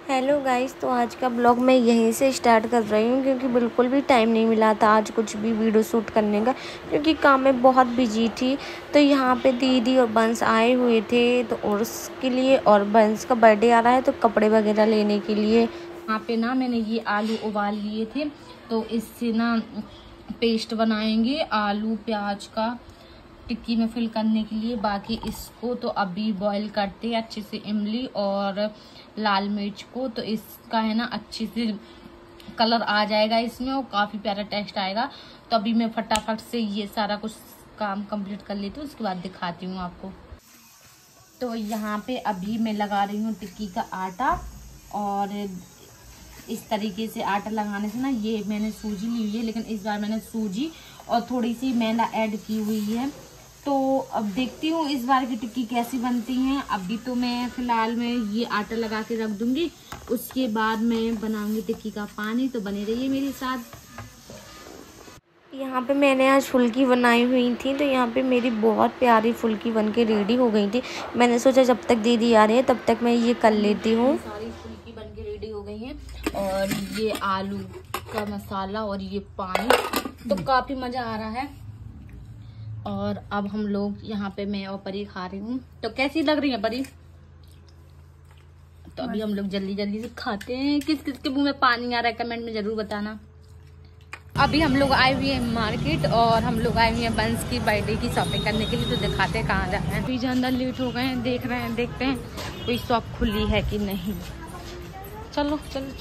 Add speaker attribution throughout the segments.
Speaker 1: Hello guys, तो आज का ब्लॉग मैं यहीं से स्टार्ट कर रही हूँ क्योंकि बिल्कुल भी टाइम नहीं मिला था आज कुछ भी वीडियो शूट करने का, क्योंकि काम में बहुत बिजी थी। तो यहाँ पे दीदी और बंस आए हुए थे तो उसके लिए, और बंस का बर्थडे आ रहा है तो कपड़े वगैरह लेने के लिए।
Speaker 2: यहाँ पे ना मैंने ये आलू उबाल लिए थे, तो इससे ना पेस्ट बनाएंगे आलू प्याज का टिक्की में फिल करने के लिए। बाकी इसको तो अभी बॉईल करते हैं अच्छे से, इमली और लाल मिर्च को, तो इसका है ना अच्छे से कलर आ जाएगा इसमें और काफ़ी प्यारा टेस्ट आएगा। तो अभी मैं फटाफट से ये सारा कुछ काम कंप्लीट कर लेती हूँ, उसके बाद दिखाती हूँ आपको। तो यहाँ पे अभी मैं लगा रही हूँ टिक्की का आटा, और इस तरीके से आटा लगाने से ना, ये मैंने सूजी ली हुई है लेकिन इस बार मैंने सूजी और थोड़ी सी मैदा ऐड की हुई है। तो अब देखती हूँ इस बार की टिक्की कैसी बनती हैं। अभी तो मैं फिलहाल में ये आटा लगा के रख दूंगी, उसके बाद मैं बनाऊंगी टिक्की का पानी। तो बने रहिए मेरे साथ।
Speaker 1: यहाँ पे मैंने आज फुल्की बनाई हुई थी, तो यहाँ पे मेरी बहुत प्यारी फुल्की बन के रेडी हो गई थी। मैंने सोचा जब तक दीदी आ रही है तब तक मैं ये कर लेती हूँ।
Speaker 2: सारी फुल्की बन के रेडी हो गई हैं, और ये आलू का मसाला और ये पानी, तो काफ़ी मज़ा आ रहा है। और अब हम लोग यहाँ पे मैं और परी खा रही हूँ। तो कैसी लग रही है परी? तो अभी हम लोग जल्दी जल्दी से खाते हैं। किस किस के मुंह में पानी आ रहा है कमेंट में जरूर बताना। अभी हम लोग आए हुए हैं मार्केट, और हम लोग आए हुए हैं बंस की बर्थडे की शॉपिंग करने के लिए। तो दिखाते हैं कहाँ जा रहे हैं। अभी ज़्यादा लेट हो गए हैं, देख रहे हैं, देखते हैं कोई शॉप खुली है कि नहीं। चलो चलो।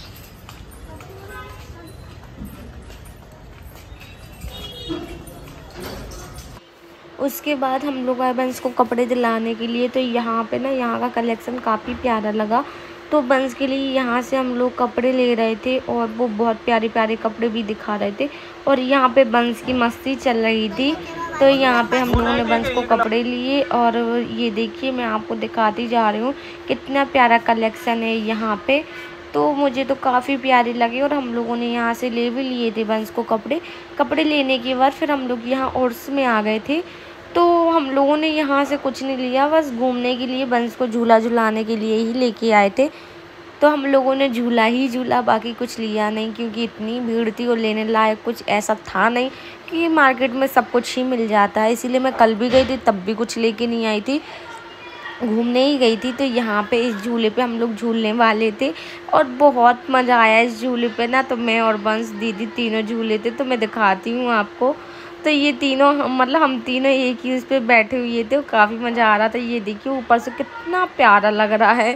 Speaker 1: उसके बाद हम लोग आए बंस को कपड़े दिलाने के लिए। तो यहाँ पे ना, यहाँ का कलेक्शन काफ़ी प्यारा लगा, तो बंस के लिए यहाँ से हम लोग कपड़े ले रहे थे, और वो बहुत प्यारे प्यारे कपड़े भी दिखा रहे थे। और यहाँ पे बंस की मस्ती चल रही थी, तो यहाँ पे हम लोगों ने बंस को कपड़े लिए। और ये देखिए, मैं आपको दिखाती जा रही हूँ कितना प्यारा कलेक्शन है यहाँ पे। तो मुझे तो काफ़ी प्यारे लगे, और हम लोगों ने यहाँ से ले भी लिए थे बंस को कपड़े लेने के बाद फिर हम लोग यहाँ उर्स में आ गए थे। तो हम लोगों ने यहाँ से कुछ नहीं लिया, बस घूमने के लिए बंस को झूला झुलाने के लिए ही लेके आए थे। तो हम लोगों ने झूला ही झूला, बाकी कुछ लिया नहीं, क्योंकि इतनी भीड़ थी और लेने लायक कुछ ऐसा था नहीं कि मार्केट में सब कुछ ही मिल जाता है। इसीलिए मैं कल भी गई थी तब भी कुछ लेके नहीं आई थी, घूमने ही गई थी। तो यहाँ पे इस झूले पे हम लोग झूलने वाले थे, और बहुत मज़ा आया इस झूले पे ना। तो मैं और बंस दीदी तीनों झूले थे, तो मैं दिखाती हूँ आपको। तो ये तीनों मतलब हम तीनों एक ही उस पर बैठे हुए थे, काफ़ी मज़ा आ रहा था। ये देखिए ऊपर से कितना प्यारा लग रहा है।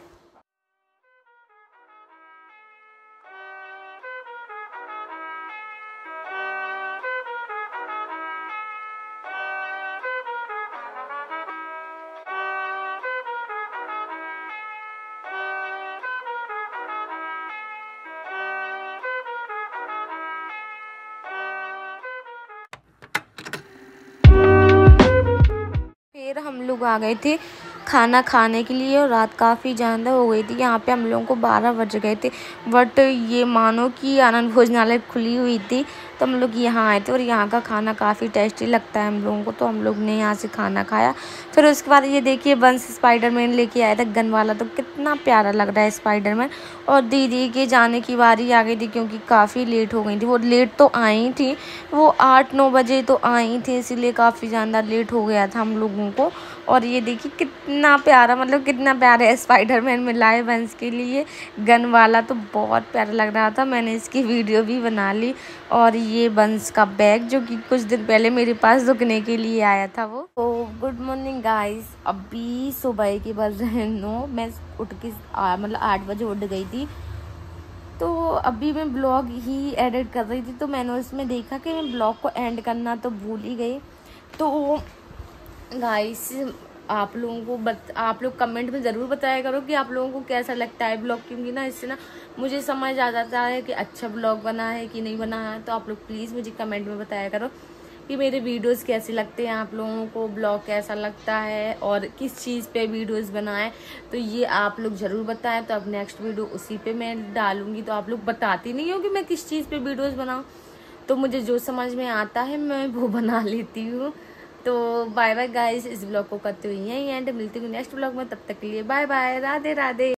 Speaker 1: फिर हम लोग आ गए थे खाना खाने के लिए, और रात काफ़ी ज़्यादा हो गई थी। यहाँ पे हम लोगों को 12 बज गए थे, बट ये मानो कि आनंद भोजनालय खुली हुई थी, तो हम लोग यहाँ आए थे। और यहाँ का खाना काफ़ी टेस्टी लगता है हम लोगों को, तो हम लोग ने यहाँ से खाना खाया। फिर उसके बाद ये देखिए बंस स्पाइडरमैन लेके आया था गन वाला, तो कितना प्यारा लग रहा है स्पाइडरमैन। और दीदी के जाने की बारी आ गई थी, क्योंकि काफ़ी लेट हो गई थी। वो लेट तो आई थी, वो 8-9 बजे तो आई थी, इसीलिए काफ़ी ज़्यादा लेट हो गया था हम लोगों को। और ये देखिए कितना प्यारा, मतलब कितना प्यारा स्पाइडरमैन मिला है बंस के लिए गन वाला, तो बहुत प्यारा लग रहा था। मैंने इसकी वीडियो भी बना ली। और ये बंस का बैग, जो कि कुछ दिन पहले मेरे पास रुकने के लिए आया था वो। तो गुड मॉर्निंग गाइस, अभी सुबह के बज रहे 9। मैं उठ के मतलब 8 बजे उठ गई थी। तो अभी मैं ब्लॉग ही एडिट कर रही थी, तो मैंने उसमें देखा कि मैं ब्लॉग को एंड करना तो भूल ही गई। तो गाइस, आप लोगों को आप लोग कमेंट में ज़रूर बताया करो कि आप लोगों को कैसा लगता है ब्लॉग, क्योंकि ना इससे ना मुझे समझ आ जाता है कि अच्छा ब्लॉग बना है कि नहीं बना है। तो आप लोग प्लीज़ मुझे कमेंट में बताया करो कि मेरे वीडियोस कैसे लगते हैं, आप लोगों को ब्लॉग कैसा लगता है, और किस चीज़ पे वीडियोस बनाएं। तो ये आप लोग ज़रूर बताएं। तो अब नेक्स्ट वीडियो उसी पे मैं डालूँगी। तो आप लोग बताती नहीं हो कि मैं किस चीज़ पे वीडियोस बनाऊँ, तो मुझे जो समझ में आता है मैं वो बना लेती हूँ। तो बाय बाय गाइस, इस ब्लॉग को करते हुए यहीं एंड, मिलती हूँ नेक्स्ट ब्लॉग में। तब तक के लिए बाय बाय, राधे राधे।